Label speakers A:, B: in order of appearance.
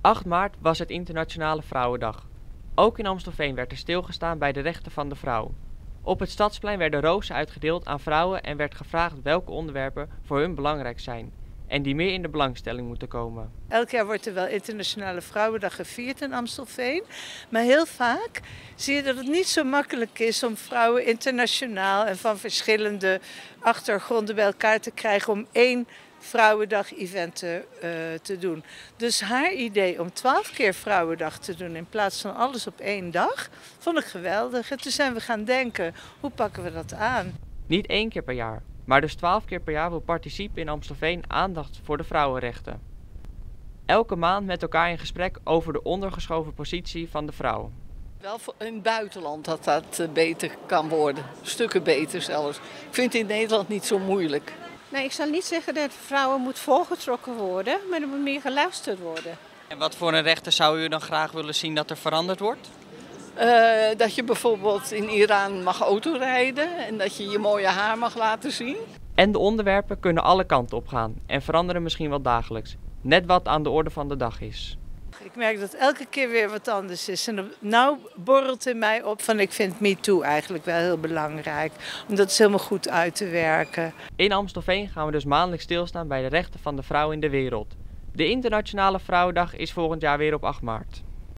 A: 8 maart was het Internationale Vrouwendag. Ook in Amstelveen werd er stilgestaan bij de rechten van de vrouw. Op het Stadsplein werden rozen uitgedeeld aan vrouwen en werd gevraagd welke onderwerpen voor hun belangrijk zijn en die meer in de belangstelling moeten komen.
B: Elk jaar wordt er wel Internationale Vrouwendag gevierd in Amstelveen. Maar heel vaak zie je dat het niet zo makkelijk is om vrouwen internationaal en van verschillende achtergronden bij elkaar te krijgen om één Vrouwendag-event te doen. Dus haar idee om 12 keer Vrouwendag te doen in plaats van alles op één dag, vond ik geweldig. En toen zijn we gaan denken, hoe pakken we dat aan?
A: Niet 1 keer per jaar, maar dus 12 keer per jaar wil Participe in Amstelveen aandacht voor de vrouwenrechten. Elke maand met elkaar in gesprek over de ondergeschoven positie van de vrouw.
C: Wel in het buitenland dat beter kan worden, stukken beter zelfs. Ik vind het in Nederland niet zo moeilijk.
D: Nee, ik zal niet zeggen dat vrouwen moet voorgetrokken worden, maar er moet meer geluisterd worden.
E: En wat voor een rechten zou u dan graag willen zien dat er veranderd wordt?
C: Dat je bijvoorbeeld in Iran mag autorijden en dat je je mooie haar mag laten zien.
A: En de onderwerpen kunnen alle kanten op gaan en veranderen misschien wel dagelijks. Net wat aan de orde van de dag is.
B: Ik merk dat elke keer weer wat anders is. En nou borrelt in mij op van ik vind MeToo eigenlijk wel heel belangrijk. Om dat helemaal goed uit te werken.
A: In Amstelveen gaan we dus maandelijks stilstaan bij de rechten van de vrouw in de wereld. De Internationale Vrouwendag is volgend jaar weer op 8 maart.